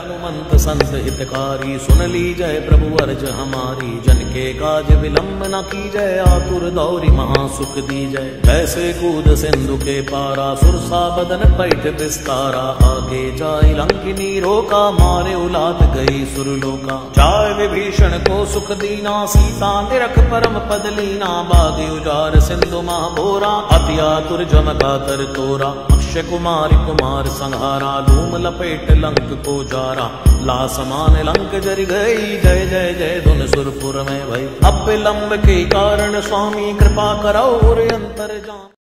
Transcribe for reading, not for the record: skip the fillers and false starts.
हनुमंत संत हितकारी, सुन ली जय प्रभु अर्ज हमारी। जन के काज विलंब न की जय, आतुर दौरी महासुख दी जय। जैसे कूद सिंधु के पारा, सुरसा बदन पैठ विस्तारा। आगे जाय लंकिनी रोका, मारे उलाद गई सुरलोका। जाय विभीषण को सुख दीना, सीता निरख परम पद लीना। बागी उजार सिंधु महाभोरा, अति आतुर जमका तर तोरा। अक्षय कुमारी कुमार संहारा, धूम लपेट लंक को जारा। ला समान लंक जरि गई, जय जय जय धुन सुरपुर में भई। अब विलंब के कारण स्वामी, कृपा करौ और अंतर जान।